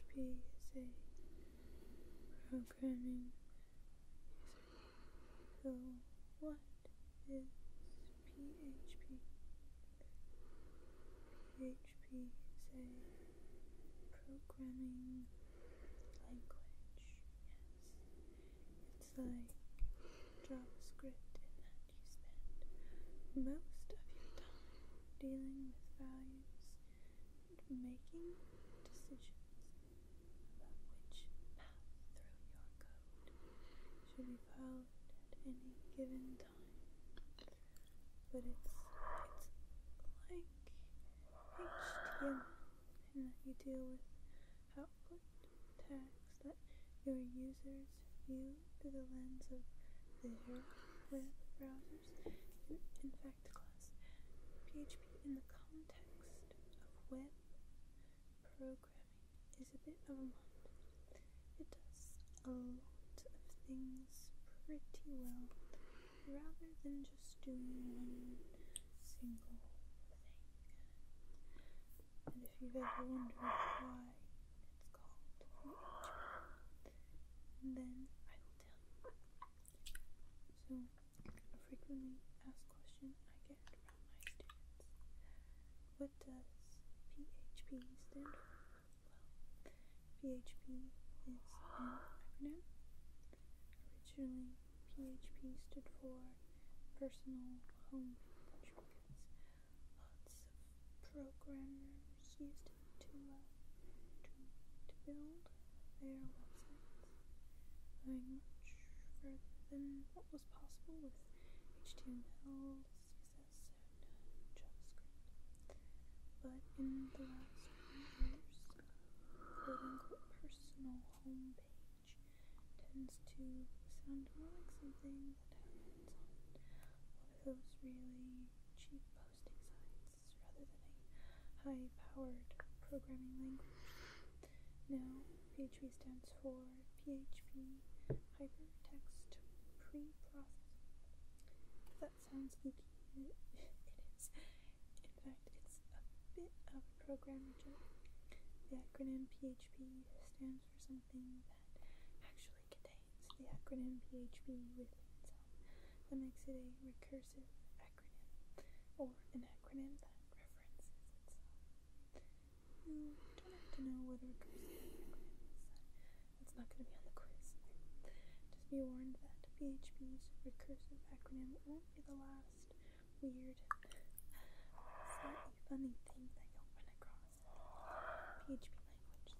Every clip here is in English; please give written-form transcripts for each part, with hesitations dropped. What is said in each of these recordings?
PHP is a programming. So, what is PHP? PHP is a programming language. Yes. It's like JavaScript in that you spend most of your time dealing with values and making decisions about which path through your code should be followed at any given time. But it's like HTML in that you deal with output tags that your users view through the lens of their web browsers. In fact, class, PHP in the context of web programming is a bit of a monster. It does a lot of things pretty well, rather than just doing one single thing. And if you've ever wondered why it's called PHP, then I will tell you. So, a frequently asked question I get from my students: what does PHP stand for? Well, PHP is an acronym. Originally, PHP stood for Personal Home Page because lots of programmers used it to build their websites, going much further than what was possible with HTML, CSS, and JavaScript. But in the last few years, quote-unquote personal home page tends to sound more like something that happens on one of those really cheap posting sites rather than a high-powered programming language. Now, PHP stands for PHP Hypertext Preprocessing. If that sounds geeky, it is. In fact, it's a bit of a programmer joke. The acronym PHP stands for something that actually contains the acronym PHP within itself. That makes it a recursive acronym, or an acronym that references itself. You don't have to know what a recursive acronym is. That's not going to be on the quiz. Just be warned that PHP's recursive acronym won't be the last weird, slightly funny thing that you'll run across in the PHP language.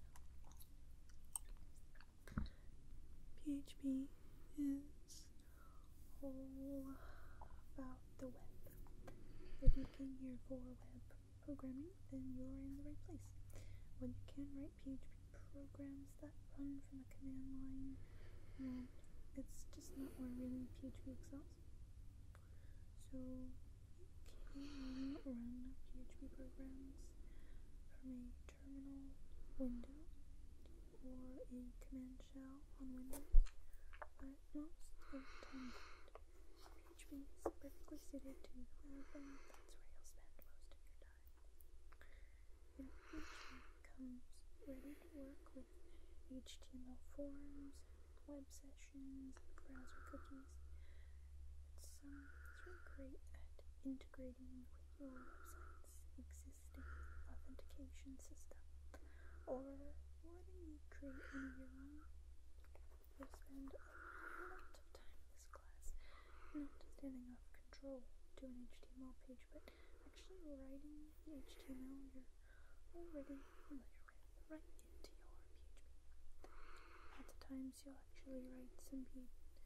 PHP is all about the web. If you came here for web programming, then you're in the right place. When you can write PHP programs that run from a command line, well, it's just not where really PHP excels. So you can run PHP programs from a terminal window or a command shell on Windows, but most of the time PHP is perfectly suited to the web, and that's where you'll spend most of your time. And PHP comes ready to work with HTML forms, web sessions, and browser cookies. It's really great at integrating with your website's existing authentication system, or letting you create one of your own. You'll spend a lot of time in this class not standing off control to an HTML page, but actually writing the HTML you're already familiar with right into your PHP. Lots of times you'll actually write some PHP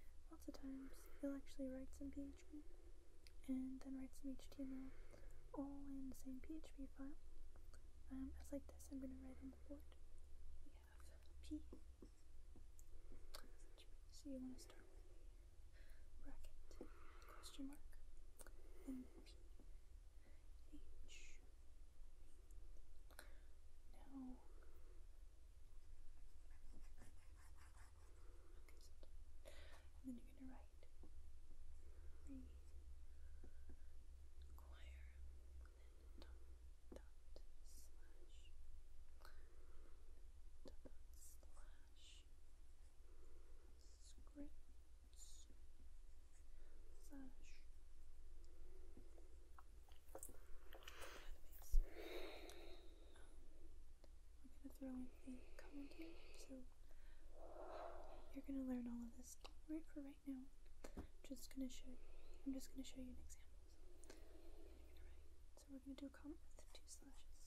and then write some HTML all in the same PHP file. As like this, I'm going to write on the board. We have P. So you want to start with a bracket, question mark, and P, H, P. Now, and then you're going to write require, then dot slash you're gonna learn all of this. Right for right now, I'm just gonna show you an example. So we're gonna do a comment with 2 slashes.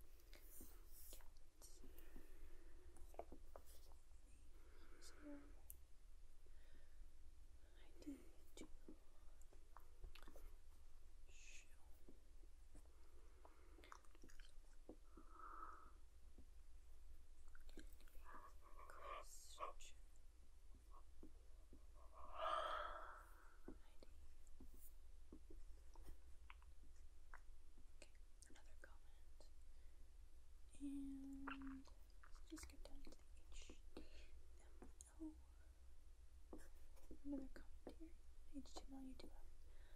ID to show. And just get down to the HTML. Another comment here. HTML, you do have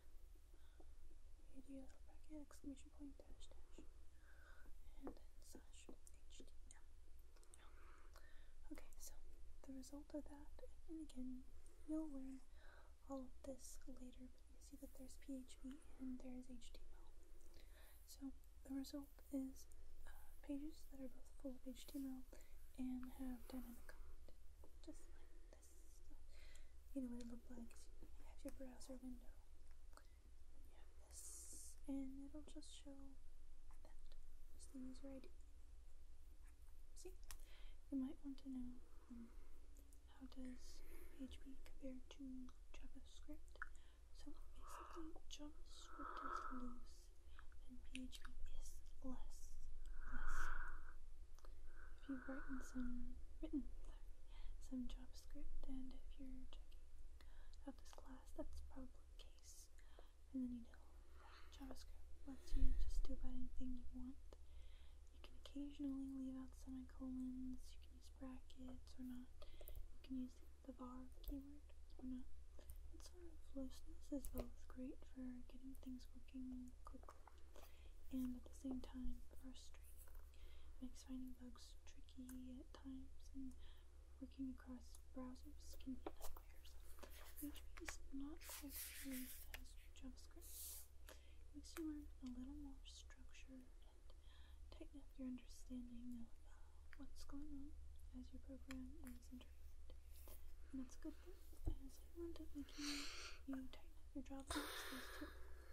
video bracket, exclamation point, dash, dash, and then slash HTML. Okay, so the result of that, and again, you'll learn all of this later, but you see that there's PHP and there's HTML. So the result is pages that are both full of HTML and have dynamic content, just like this. So, what it looks like is you have your browser window, and you have this, and it'll just show that. It's the user ID. See? You might want to know how does PHP compare to JavaScript. So basically, JavaScript is loose, and PHP is less. If you've written some JavaScript, and if you're checking out this class, that's probably the case. And then that JavaScript lets you just do about anything you want. You can occasionally leave out semicolons, you can use brackets or not, you can use the var keyword or not. That sort of looseness is both great for getting things working quickly and at the same time frustrating. Makes finding bugs tricky at times, and working across browsers can be a nightmare. PHP is not quite as loose as JavaScript, so it makes you learn a little more structure and tighten up your understanding of what's going on as your program is interpreted. And that's a good thing, as I wound up making you tighten up your JavaScript skills too.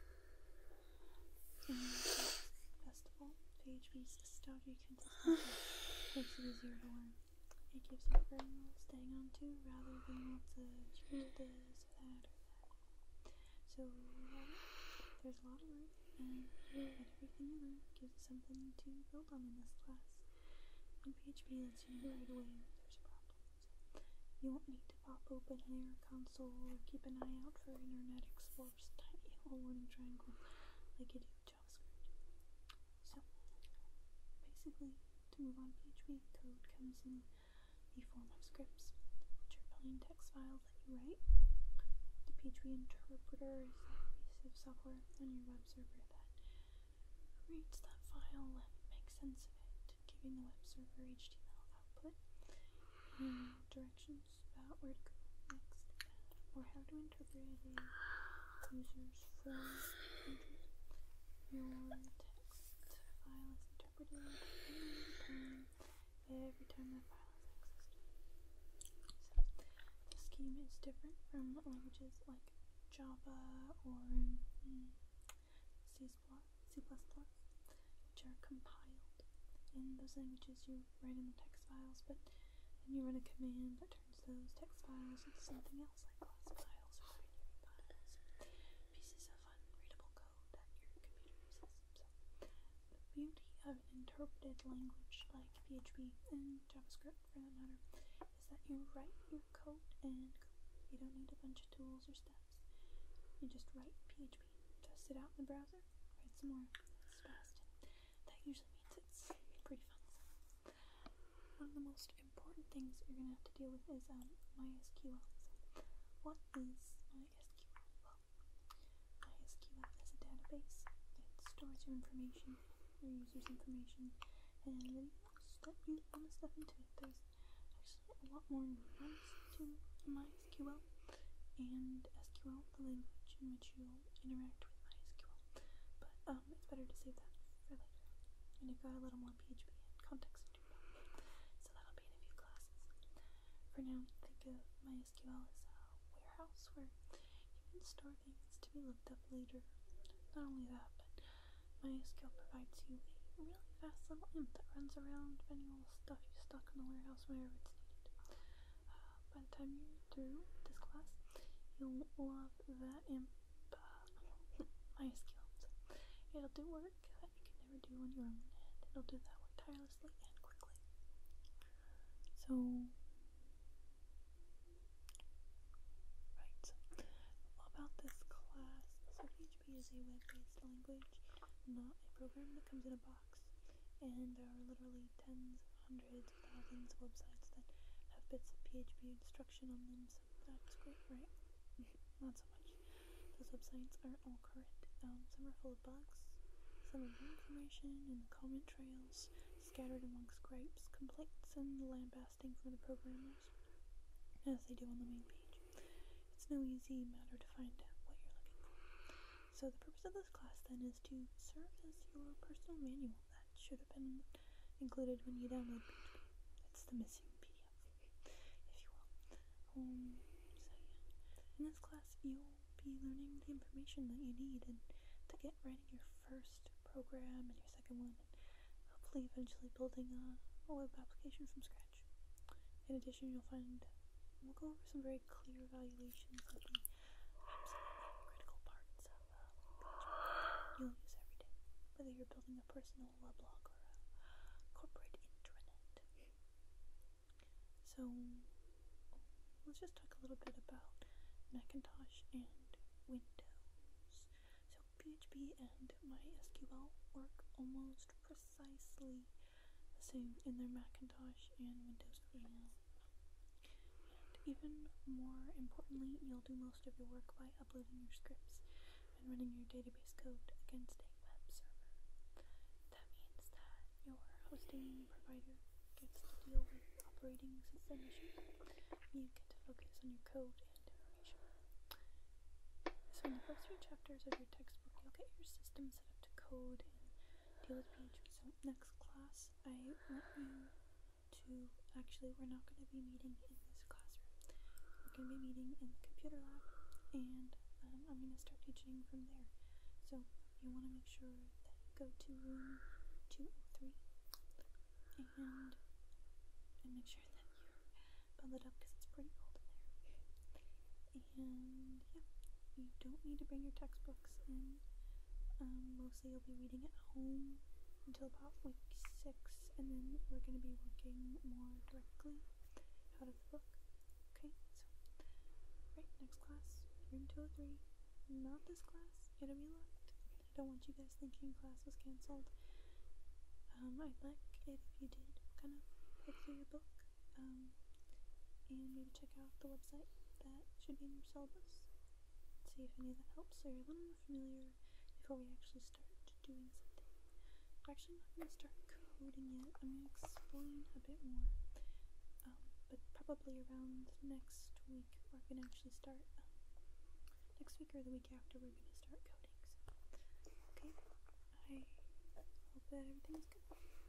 And best of all, PHP's stodgy consistency makes it easier to learn. It gives you kernels to hang on to rather than lots of change this or that or that. So there's a lot of room, and everything you learn gives you something to build on in this class. And PHP lets you know right away if there's a problem. So you won't need to pop open an error console or keep an eye out for Internet Explorer's tiny yellow warning triangle like you do with JavaScript. So basically, to move on PHP, code comes in the form of scripts, which are plain text files that you write. The PHP interpreter is a piece of software on your web server that reads that file and makes sense of it, giving the web server HTML output and directions about where to go next, or how to interpret a user's form entries. Your text file is interpreted every time that file is accessed. So the scheme is different from languages like Java or C++, which are compiled. In those languages, you write in the text files, but then you run a command that turns those text files into something else, like class files or binary files, pieces of unreadable code that your computer uses. So the beauty of an interpreted language like PHP and JavaScript, for that matter, is that you write your code and you don't need a bunch of tools or steps. You just write PHP, test it out in the browser, write some more, it's fast, and that usually means it's pretty fun. So one of the most important things you're going to have to deal with is MySQL. So what is MySQL? Well, MySQL is a database. It stores your information, your user's information, and then you want to step into it. There's actually a lot more nuance to MySQL and SQL, the language in which you'll interact with MySQL. But it's better to save that for later. And you've got a little more PHP and context to do that. So that'll be in a few classes. For now, think think of MySQL as a warehouse where you can store things to be looked up later. Not only that, but MySQL provides you a really fast little imp that runs around finding all the stuff you stuck in the warehouse whenever it's needed. By the time you're through this class, you'll love that imp, MySQL. So it'll do work that you can never do on your own, and it'll do that work tirelessly and quickly. So, about this class, so PHP is a web-based language, not a program that comes in a box, and there are literally tens, hundreds, thousands of websites that have bits of PHP instruction on them, so that's great, right? Not so much. Those websites aren't all correct. Some are full of bugs, some have more information, and comment trails scattered amongst gripes, complaints, and lambasting from the programmers, as they do on the main page. It's no easy matter to find out what you're looking for. So the purpose of this class then is to serve as your personal manual that should have been included when you download PHP. It's the missing PDF, if you will. In this class you'll be learning the information that you need and to get writing your first program and your second one, and hopefully eventually building a web application from scratch. In addition, we'll go over some very clear evaluations of the absolutely critical parts of PHP you'll use every day, whether you're building a personal weblog or a corporate intranet. So let's just talk a little bit about Macintosh and Windows. So PHP and MySQL work almost precisely the same in their Macintosh and Windows versions. And even more importantly, you'll do most of your work by uploading your scripts and running your database code against a web server. That means that your hosting provider gets to deal with operating system issues. You get to focus on your code and information. So in the first few chapters of your textbook, you'll get your system set up to code and deal with PHP. So next class, I want you to, actually we're not going to be meeting in this classroom. We're going to be meeting in the computer lab, and I'm going to start teaching from there. So you want to make sure that you go to room 203 and make sure that you're bundled up because it's pretty cold in there. And yeah, you don't need to bring your textbooks in. Mostly you'll be reading at home until about week 6, and then we're going to be working more directly out of the book. Okay, so right, next class, room 203. Not this class, it'll be locked. I don't want you guys thinking class was cancelled. I'd like it if you did kind of look through your book, and maybe check out the website that should be in your syllabus. See if any of that helps, so you're a little more familiar before we actually start doing something. We're actually not going to start coding yet. I'm going to explain a bit more, but probably around next week we're going to actually start, next week or the week after we're going to start coding. So, okay, I hope that everything's good.